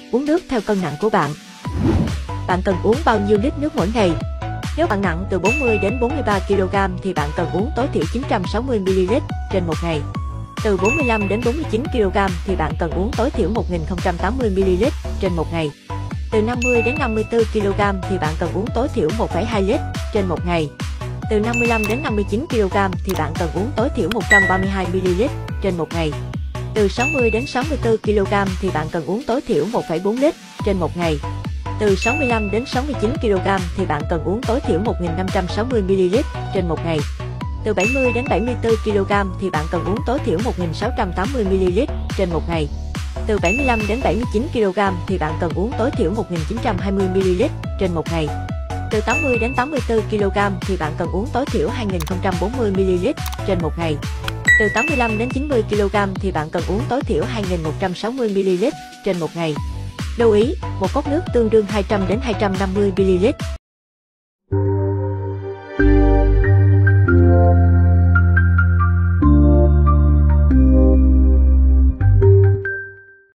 Uống nước theo cân nặng của bạn. Bạn cần uống bao nhiêu lít nước mỗi ngày? Nếu bạn nặng từ 40 đến 43 kg thì bạn cần uống tối thiểu 960 ml trên một ngày. Từ 45 đến 49 kg thì bạn cần uống tối thiểu 1080 ml trên một ngày. Từ 50 đến 54 kg thì bạn cần uống tối thiểu 1,2 lít trên một ngày. Từ 55 đến 59 kg thì bạn cần uống tối thiểu 132 ml trên một ngày. Từ 60 đến 64 kg thì bạn cần uống tối thiểu 1,4 lít trên một ngày. Từ 65 đến 69 kg thì bạn cần uống tối thiểu 1560 ml trên một ngày. Từ 70 đến 74 kg thì bạn cần uống tối thiểu 1680 ml trên một ngày. Từ 75 đến 79 kg thì bạn cần uống tối thiểu 1920 ml trên một ngày. Từ 80 đến 84 kg thì bạn cần uống tối thiểu 2040 ml trên một ngày. Từ 85 đến 90 kg thì bạn cần uống tối thiểu 2160 ml trên một ngày. Lưu ý, một cốc nước tương đương 200 đến 250 ml